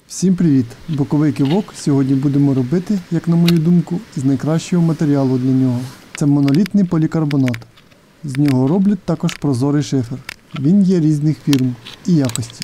Всім привіт! Боковий кивок сьогодні будемо робити, як на мою думку, із найкращого матеріалу для нього. Це монолітний полікарбонат. З нього роблять також прозорий шифер. Він є різних фірм і якості.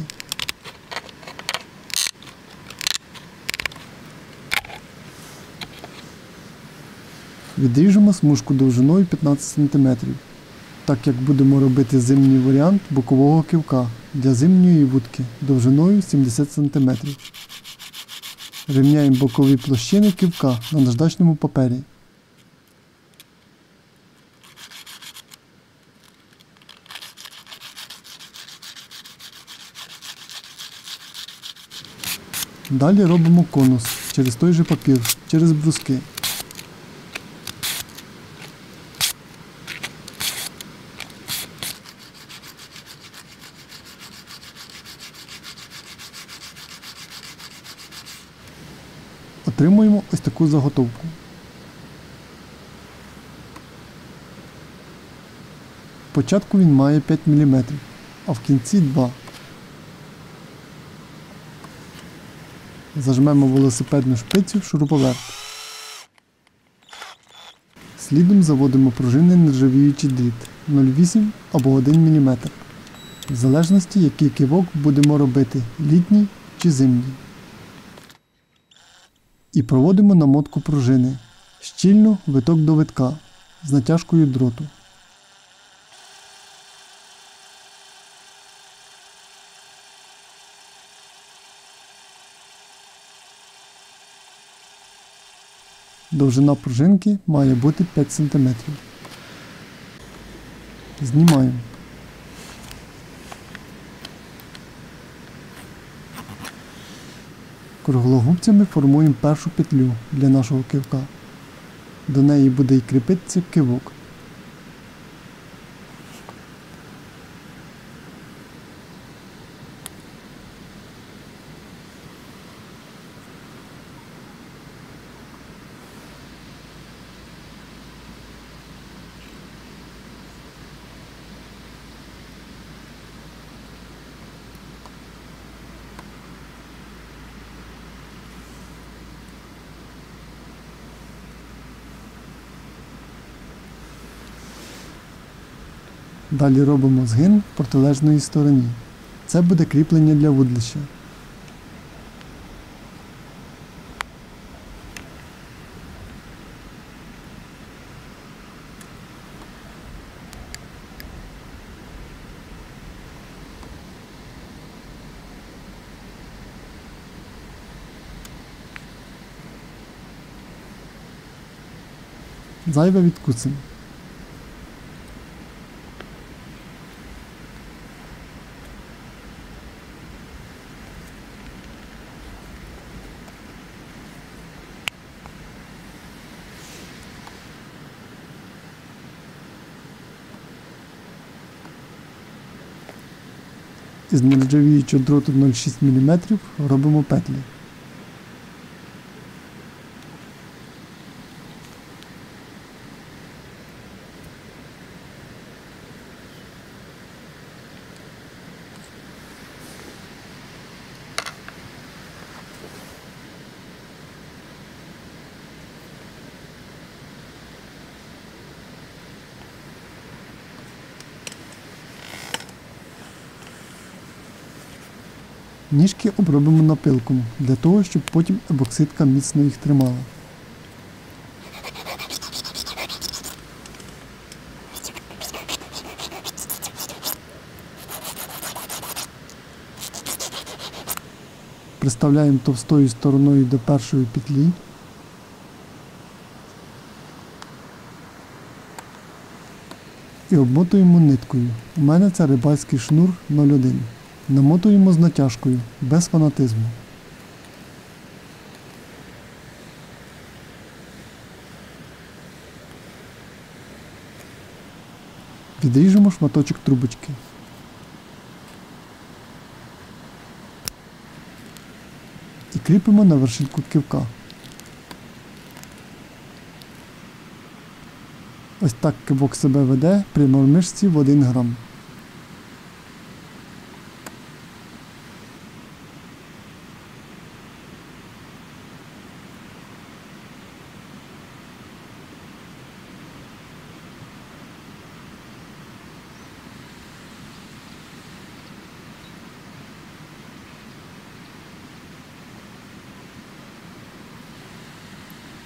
Відріжемо смужку довжиною 15 см, так як будемо робити зимній варіант бокового кивка для зимньої вудки довжиною 70 см. Рівняємо бокові площини кивка на наждачному папері. Далі робимо конус через той же папір, через бруски. Отримуємо ось таку заготовку. Спочатку він має 5 мм, а в кінці 2. Зажмемо велосипедну шпицю в шуруповерт. Слідом заводимо пружинний нержавіючий дріт 0,8 або 1 мм, в залежності, який кивок будемо робити – літній чи зимній. І проводимо намотку пружини, щільно виток до витка, з натяжкою дроту. Довжина пружинки має бути 5 см. Знімаємо. Круглогубцями формуємо першу петлю для нашого кивка. До неї буде й кріпитися кивок. Далі робимо згин в протилежній стороні. Це буде кріплення для вудлища. Зайве відкусимо. Із нержавіючого дроту 0,6 мм робимо петлі. Ніжки обробимо напилком, для того, щоб потім ебоксидка міцно їх тримала. Приставляємо товстою стороною до першої петлі. І обмотуємо ниткою. У мене це рибальський шнур 0,1. Намотуємо з натяжкою, без фанатизму. Відріжемо шматочок трубочки. І кріпимо на вершинку кивка. Ось так кивок себе веде при мормишці в 1 грам.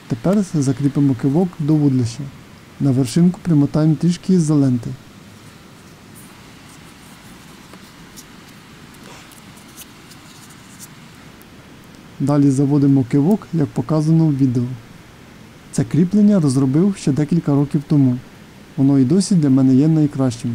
Тепер закріпимо кивок до вудлища. На вершинку примотаємо трішки ізоленти. Далі заводимо кивок, як показано в відео. Це кріплення розробив ще декілька років тому. Воно і досі для мене є найкращим.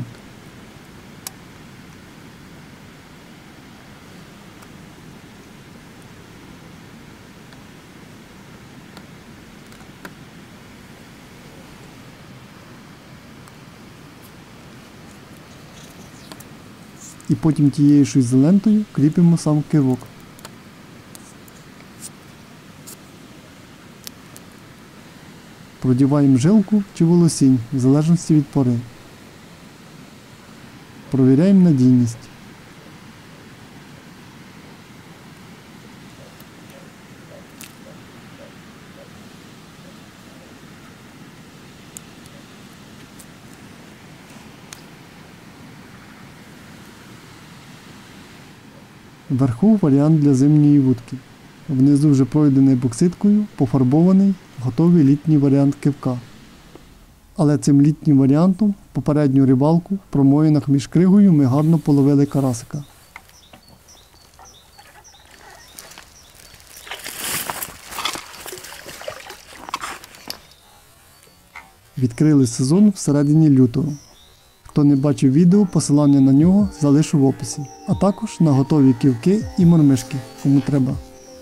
І потім тією ж ізолентою кріпимо сам кивок. Продіваємо жилку чи волосінь, в залежності від пори. Провіряємо надійність. Вверху варіант для зимньої вудки. Внизу вже пройдений епоксидкою, пофарбований, готовий літній варіант кивка. Але цим літнім варіантом попередню рибалку в промоїнах між кригою ми гарно половили карасика. Відкрили сезон всередині лютого. Хто не бачив відео, посилання на нього залишу в описі. А також на готові кивки і мормишки, кому треба.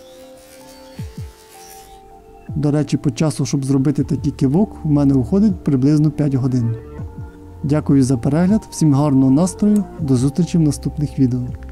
До речі, по часу, щоб зробити такий кивок, у мене уходить приблизно 5 годин. Дякую за перегляд, всім гарного настрою, до зустрічі в наступних відео.